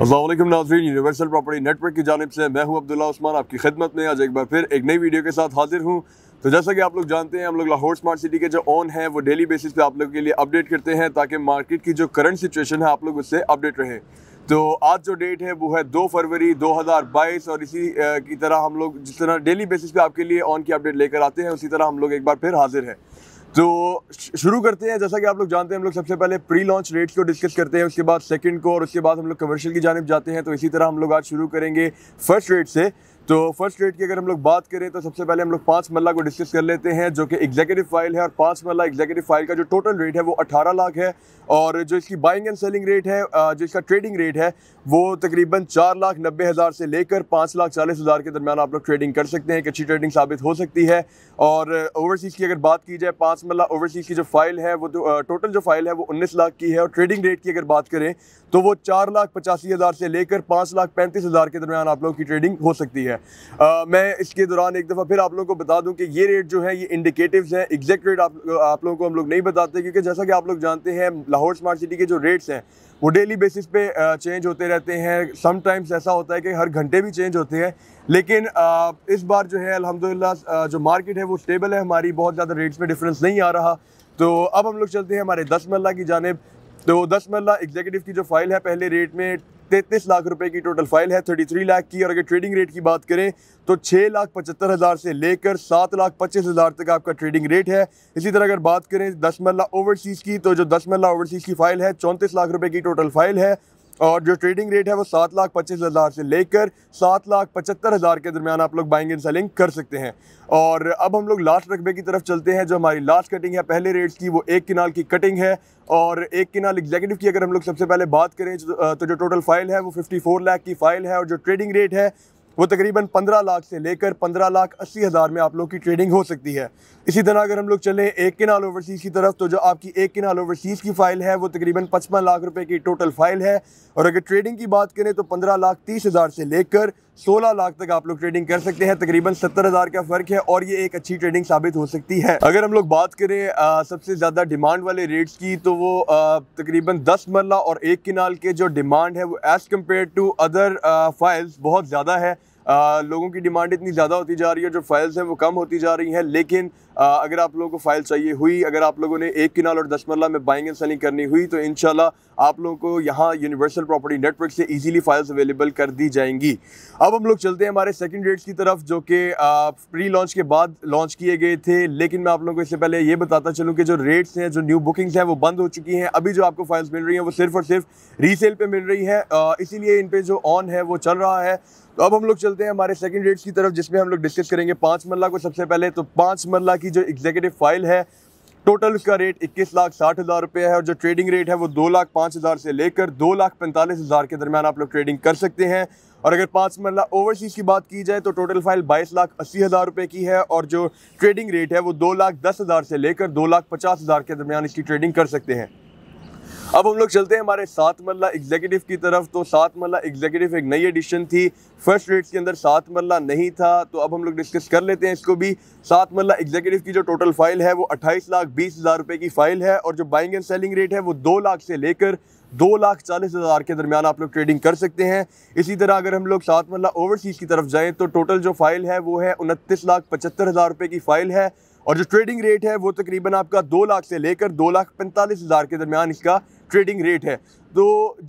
अस्सलाम वालेकुम नाज़रीन, यूनिवर्सल प्रॉपर्टी नेटवर्क की जानिब से मैं हूं अब्दुल्ला उस्मान आपकी खिदमत में आज एक बार फिर एक नई वीडियो के साथ हाजिर हूं। तो जैसा कि आप लोग जानते हैं, हम लोग लाहौर स्मार्ट सिटी के जो ओन है वो डेली बेसिस पे आप लोग के लिए अपडेट करते हैं ताकि मार्केट की जो करंट सिचुएशन है आप लोग उससे अपडेट रहें। तो आज जो डेट है वो है 2 फरवरी 2022 और इसी की तरह हम लोग जिस तरह डेली बेसिस पे आपके लिए ऑन की अपडेट लेकर आते हैं उसी तरह हम लोग एक बार फिर हाजिर हैं। तो शुरू करते हैं। जैसा कि आप लोग जानते हैं, हम लोग सबसे पहले प्री लॉन्च रेट्स को डिस्कस करते हैं, उसके बाद सेकंड को और उसके बाद हम लोग कमर्शियल की जानिब जाते हैं। तो इसी तरह हम लोग आज शुरू करेंगे फर्स्ट रेट से। तो फर्स्ट रेट की अगर हम लोग बात करें तो सबसे पहले हम लोग 5 मरला को डिस्कस कर लेते हैं जो कि एग्जीक्यूटिव फाइल है। और 5 मरला एग्जीक्यूटिव फाइल का जो टोटल रेट है वो 18 लाख है और जो इसकी बाइंग एंड सेलिंग रेट है, जो इसका ट्रेडिंग रेट है वो तकरीबन 4,90,000 से लेकर 5,40,000 के दरमियान आप लोग ट्रेडिंग कर सकते हैं। एक अच्छी ट्रेडिंग साबित हो सकती है। और ओवरसीज़ की अगर बात की जाए, 5 मरला ओवरसीज़ की जो फाइल है वो टोटल जो फाइल है वो 19 लाख की है और ट्रेडिंग रेट की अगर बात करें तो वो 4,85,000 से लेकर 5,35,000 के दरमियान आप लोगों की ट्रेडिंग हो सकती है। मैं इसके दौरान एक दफ़ा फिर आप लोगों को बता दूं कि ये रेट जो है ये इंडिकेटिव्स हैं, एग्जैक्ट रेट आप लोगों को हम लोग नहीं बताते क्योंकि जैसा कि आप लोग जानते हैं लाहौर स्मार्ट सिटी के जो रेट्स हैं वो डेली बेसिस पे चेंज होते रहते हैं। समटाइम्स ऐसा होता है कि हर घंटे भी चेंज होते हैं, लेकिन इस बार जो है अल्हम्दुलिल्लाह जो मार्केट है वो स्टेबल है, हमारी बहुत ज़्यादा रेट्स में डिफरेंस नहीं आ रहा। तो अब हम लोग चलते हैं हमारे 10 मरला की जानिब। तो 10 मरला एग्जीक्यूटिव की जो फाइल है पहले रेट में 33 लाख रुपए की टोटल फाइल है, 33 लाख की। और अगर ट्रेडिंग रेट की बात करें तो 6,75,000 से लेकर 7,25,000 तक आपका ट्रेडिंग रेट है। इसी तरह अगर बात करें 10 मरला ओवरसीज़ की तो जो 10 मरला ओवरसीज़ की फाइल है 34 लाख रुपए की टोटल फाइल है और जो ट्रेडिंग रेट है वो 7,25,000 से लेकर 7,75,000 के दरमियान आप लोग बाइंग एंड सेलिंग कर सकते हैं। और अब हम लोग लास्ट रकबे की तरफ चलते हैं। जो हमारी लास्ट कटिंग है पहले रेट्स की वो 1 किनाल की कटिंग है और 1 किनाल एग्जीक्यूटिव की अगर हम लोग सबसे पहले बात करें तो जो टोटल फाइल है वो 54 लाख की फाइल है और जो ट्रेडिंग रेट है वो तकरीबन 15 लाख से लेकर 15,80,000 में आप लोग की ट्रेडिंग हो सकती है। इसी तरह अगर हम लोग चलें 1 किनाल ओवरसीज़ की तरफ तो जो आपकी 1 किनाल ओवरसीज़ की फ़ाइल है वो तकरीबन 55 लाख रुपए की टोटल फाइल है और अगर ट्रेडिंग की बात करें तो 15,30,000 से लेकर 16 लाख तक आप लोग ट्रेडिंग कर सकते हैं। तकरीबन 70,000 का फ़र्क है और ये एक अच्छी ट्रेडिंग साबित हो सकती है। अगर हम लोग बात करें सबसे ज़्यादा डिमांड वाले रेट्स की तो वो तकरीबन 10 मरला और 1 किनाल के जो डिमांड है वो as compared to other files बहुत ज़्यादा है। लोगों की डिमांड इतनी ज़्यादा होती जा रही है, जो फाइल्स हैं वो कम होती जा रही हैं। लेकिन अगर आप लोगों को फाइल चाहिए हुई, अगर आप लोगों ने 1 किनाल और 10 मरला में बाइंग एंड सेलिंग करनी हुई तो इंशाल्लाह आप लोगों को यहाँ यूनिवर्सल प्रॉपर्टी नेटवर्क से इजीली फाइल्स अवेलेबल कर दी जाएंगी। अब हम लोग चलते हैं हमारे सेकंड रेट्स की तरफ जो कि प्री लॉन्च के बाद लॉन्च किए गए थे। लेकिन मैं आप लोगों को इससे पहले ये बताता चलूँ कि जो रेट्स हैं, जो न्यू बुकिंग्स हैं वो बंद हो चुकी हैं। अभी जो आपको फाइल्स मिल रही हैं वो सिर्फ और सिर्फ रीसेल पे मिल रही है, इसीलिए इन पे जो ऑन है वो चल रहा है। तो अब हम लोग चलते हैं हमारे सेकंड रेट्स की तरफ जिसमें हम लोग डिस्कस करेंगे 5 मरला को। सबसे पहले तो 5 मरला की जो एग्जीक्यूटिव फाइल है टोटल उसका रेट 21,60,000 रुपये है और जो ट्रेडिंग रेट है वो 2,05,000 से लेकर 2,45,000 के दरमियान आप लोग ट्रेडिंग कर सकते हैं। और अगर 5 मरला ओवरसीज़ की बात की जाए तो टोटल फाइल 22,80,000 रुपये की है और जो ट्रेडिंग रेट है वो 2,10,000 से लेकर 2,50,000 के दरमियान इसकी ट्रेडिंग कर सकते हैं। अब हम लोग चलते हैं हमारे 7 मरला एग्जीक्यूटिव की तरफ। तो 7 मरला एग्जीक्यूटिव एक नई एडिशन थी, फर्स्ट रेट्स के अंदर 7 मरला नहीं था, तो अब हम लोग डिस्कस कर लेते हैं इसको भी। 7 मरला एग्जीक्यूटिव की जो टोटल फाइल है वो 28,20,000 रुपये की फाइल है और जो बाइंग एंड सेलिंग रेट है वो 2 लाख से लेकर 2,40,000 के दरमियान आप लोग ट्रेडिंग कर सकते हैं। इसी तरह अगर हम लोग 7 मरला ओवरसीज़ की तरफ जाएँ तो टोटल जो फाइल है वो है 29,75,000 रुपये की फाइल है और जो ट्रेडिंग रेट है वो तकरीबन आपका 2 लाख से लेकर 2,45,000 के दरमियान इसका ट्रेडिंग रेट है। तो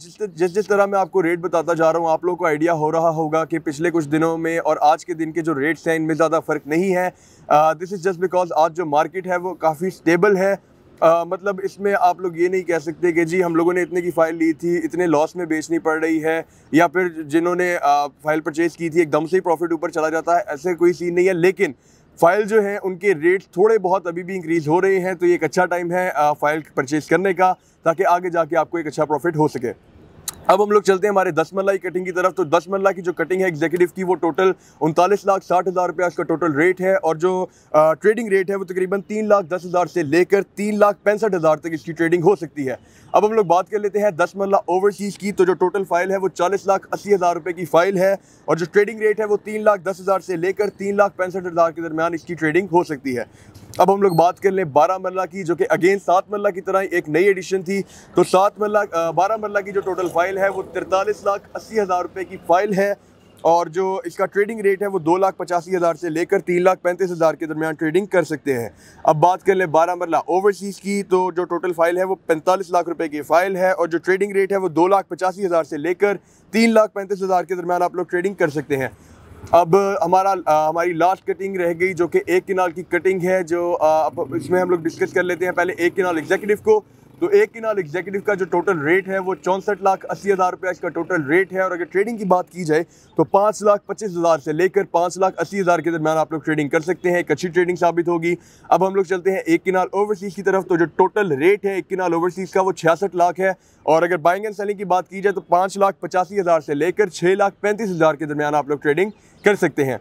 जिस तरह मैं आपको रेट बताता जा रहा हूँ आप लोगों को आइडिया हो रहा होगा कि पिछले कुछ दिनों में और आज के दिन के जो रेट्स हैं इनमें ज़्यादा फ़र्क नहीं है। दिस इज़ जस्ट बिकॉज आज जो मार्केट है वो काफ़ी स्टेबल है। मतलब इसमें आप लोग ये नहीं कह सकते कि जी हम लोगों ने इतने की फ़ाइल ली थी, इतने लॉस में बेचनी पड़ रही है, या फिर जिन्होंने फ़ाइल परचेज़ की थी एकदम से ही प्रॉफिट ऊपर चला जाता है, ऐसे कोई सीन नहीं है। लेकिन फ़ाइल जो है उनके रेट थोड़े बहुत अभी भी इंक्रीज़ हो रहे हैं, तो ये एक अच्छा टाइम है फ़ाइल परचेज़ करने का ताकि आगे जाके आपको एक अच्छा प्रॉफिट हो सके। अब हम लोग चलते हैं हमारे 10 मरला की कटिंग की तरफ। तो 10 मरला की जो कटिंग है एग्जीक्यूटिव की वो टोटल 39,60,000 रुपया इसका टोटल रेट है और जो ट्रेडिंग रेट है वो तकरीबन 3,10,000 से लेकर 3,65,000 तक इसकी ट्रेडिंग हो सकती है। अब हम लोग बात कर लेते हैं 10 मरला ओवरसीज़ की। तो जो टोटल फाइल है वो 40,80,000 रुपये की फाइल है और जो ट्रेडिंग रेट है वो 3,10,000 से लेकर 3,65,000 के दरमियान इसकी ट्रेडिंग हो सकती है। अब हम लोग बात कर लें 12 मरला की, जो कि अगेन 7 मरला की तरह एक नई एडिशन थी। तो 12 मरला की जो टोटल फाइल फ़ाइल है वो 43,80,000 रुपये की फ़ाइल है, और जो इसका ट्रेडिंग रेट है वो 2,85,000 से लेकर 3,35,000 के दरमियान ट्रेडिंग कर सकते हैं। अब बात कर लें 12 मरला ओवरसीज़ की, तो जो टोटल फ़ाइल है वो 45 लाख रुपए की फ़ाइल है, और जो ट्रेडिंग रेट है वो 2,85,000 से लेकर 3,35,000 के दरमियान आप लोग ट्रेडिंग कर सकते हैं। अब हमारी लास्ट कटिंग रह गई जो कि 1 किनाल की कटिंग है, जो अब इसमें हम लोग डिस्कस कर लेते हैं पहले 1 किनाल एग्जीक्यूटिव को। तो 1 किनाल एग्जीक्यूटिव का जो टोटल रेट है वो 64,80,000 रुपये इसका टोटल रेट है, और अगर ट्रेडिंग की बात की जाए तो 5,25,000 से लेकर 5,80,000 के दरमियान आप लोग ट्रेडिंग कर सकते हैं। एक अच्छी ट्रेडिंग साबित होगी। अब हम लोग चलते हैं 1 किनाल ओवरसीज़ की तरफ। तो जो टोटल रेट है 1 किनाल ओवरसीज़ का वो 66 लाख है, और अगर बाइंग एंड सेलिंग की बात की जाए तो 5,85,000 से लेकर 6,35,000 के दरमियान आप लोग ट्रेडिंग कर सकते हैं।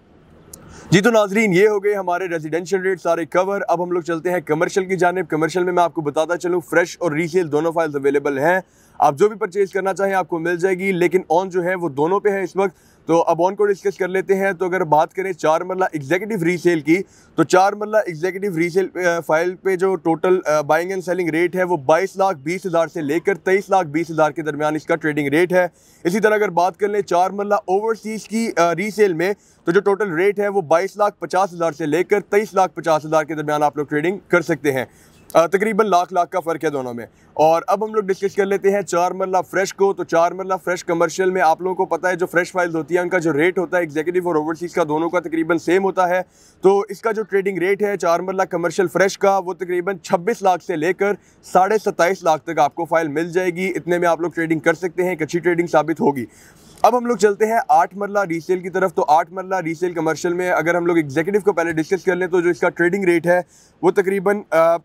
जी तो नाजरीन, ये हो गए हमारे रेजिडेंशियल रेट सारे कवर। अब हम लोग चलते हैं कमर्शियल की जानिब। कमर्शियल में मैं आपको बताता चलूँ, फ्रेश और रीसेल दोनों फाइल्स अवेलेबल हैं। आप जो भी परचेज करना चाहें आपको मिल जाएगी, लेकिन ऑन जो है वो दोनों पे है इस वक्त। तो अब ऑन को डिस्कस कर लेते हैं। तो अगर बात करें 4 मरला एग्जीक्यूटिव रीसेल की, तो 4 मरला एग्जीक्यूटिव रीसेल फाइल पे जो total buying and selling rate है वो 22,20,000 से लेकर 23,20,000 के दरमियान इसका ट्रेडिंग रेट है। इसी तरह अगर बात कर लें 4 मरला ओवरसीज़ की रीसेल में, तो जो टोटल रेट है वो 22,50,000 से लेकर 23,50,000 के दरमियान आप लोग ट्रेडिंग कर सकते हैं। तकरीबन लाख का फ़र्क है दोनों में। और अब हम लोग डिस्कस कर लेते हैं 4 मरला फ्रेश को। तो 4 मरला फ्रेश कमर्शियल में आप लोगों को पता है जो फ्रेश फाइल्स होती है उनका जो रेट होता है एग्जीक्यूटिव और ओवरसीज़ का दोनों का तकरीबन सेम होता है। तो इसका जो ट्रेडिंग रेट है 4 मरला कमर्शियल फ्रेश का वो तकरीबन 26 लाख से लेकर 27.5 लाख तक आपको फाइल मिल जाएगी। इतने में आप लोग ट्रेडिंग कर सकते हैं, एक अच्छी ट्रेडिंग साबित होगी। अब हम लोग चलते हैं 8 मरला रीसेल की तरफ। तो 8 मरला रीसेल कमर्शियल में अगर हम लोग एग्जीक्यूटिव को पहले डिस्कस कर लें तो जो इसका ट्रेडिंग रेट है वो तकरीबन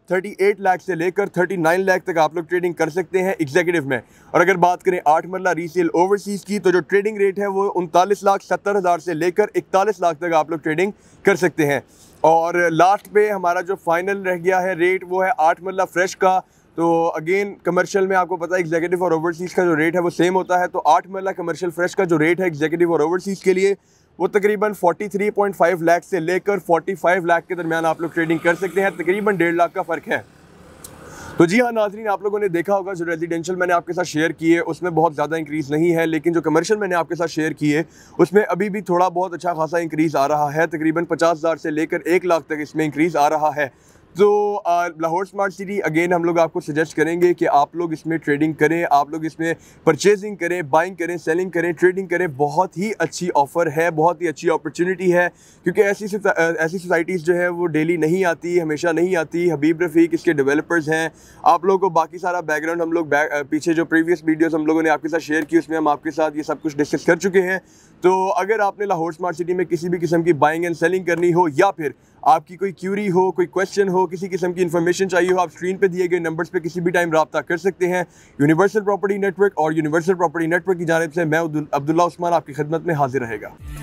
38 लाख से लेकर 39 लाख तक आप लोग ट्रेडिंग कर सकते हैं एग्जीक्यूटिव में। और अगर बात करें 8 मरला रीसेल ओवरसीज़ की, तो जो ट्रेडिंग रेट है वो 39,70,000 से लेकर 41 लाख तक आप लोग ट्रेडिंग कर सकते हैं। और लास्ट पे हमारा जो फाइनल रह गया है रेट वो है 8 मरला फ्रेश का। तो अगेन कमर्शियल में आपको पता है एग्जीक्यूटिव और ओवरसीज़ का जो रेट है वो सेम होता है। तो 8 मरला कमर्शियल फ्रेश का जो रेट है एग्जीक्यूटिव और ओवरसीज़ के लिए वो तकरीबन 43.5 लाख से लेकर 45 लाख के दरमियान आप लोग ट्रेडिंग कर सकते हैं। तकरीबन 1.5 लाख का फ़र्क है। तो जी हाँ नाजरीन, आप लोगों ने देखा होगा जो रेजिडेंशियल मैंने आपके साथ शेयर किए उसमें बहुत ज़्यादा इंक्रीज़ नहीं है, लेकिन जो कमर्शियल मैंने आपके साथ शेयर किए उसमें अभी भी थोड़ा बहुत अच्छा खासा इंक्रीज़ आ रहा है। तकरीबन 50,000 से लेकर 1 लाख तक इसमें इंक्रीज़ आ रहा है। तो लाहौर स्मार्ट सिटी अगेन हम लोग आपको सजेस्ट करेंगे कि आप लोग इसमें ट्रेडिंग करें, आप लोग इसमें परचेजिंग करें, बाइंग करें, सेलिंग करें, ट्रेडिंग करें। बहुत ही अच्छी ऑफ़र है, बहुत ही अच्छी अपॉर्चुनिटी है, क्योंकि ऐसी सोसाइटीज़ जो है वो डेली नहीं आती, हमेशा नहीं आती। हबीब रफ़ीक इसके डेवलपर्स हैं। आप लोगों को बाकी सारा बैकग्राउंड हम लोग पीछे जो प्रीवियस वीडियोज़ हम लोगों ने आपके साथ शेयर की उसमें हम आपके साथ ये सब कुछ डिस्कस कर चुके हैं। तो अगर आपने लाहौर स्मार्ट सिटी में किसी भी किस्म की बाइंग एंड सेलिंग करनी हो, या फिर आपकी कोई क्यूरी हो, कोई क्वेश्चन हो, किसी किस्म की इन्फॉर्मेशन चाहिए हो, आप स्क्रीन पे दिए गए नंबर्स पे किसी भी टाइम रब्ता कर सकते हैं। यूनिवर्सल प्रॉपर्टी नेटवर्क और यूनिवर्सल प्रॉपर्टी नेटवर्क की जानिब से मैं अब्दुल्ला उस्मान आपकी खिदमत में हाजिर रहेगा।